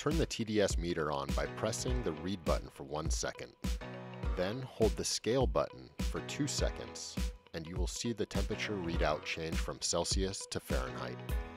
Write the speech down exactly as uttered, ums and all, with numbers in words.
turn the T D S meter on by pressing the read button for one second. Then hold the scale button for two seconds, and you will see the temperature readout change from Celsius to Fahrenheit.